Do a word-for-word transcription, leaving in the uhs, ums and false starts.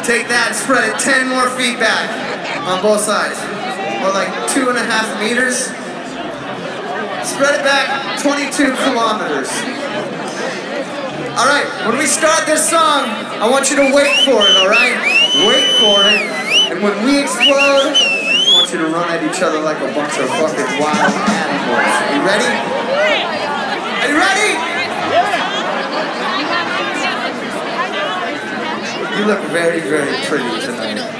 Take that, spread it ten more feet back on both sides. Or like two and a half meters. Spread it back twenty-two kilometers. Alright, when we start this song, I want you to wait for it, alright? Wait for it. And when we explode, I want you to run at each other like a bunch of fucking wild animals. Are you ready? Are you ready? You look very, very pretty tonight.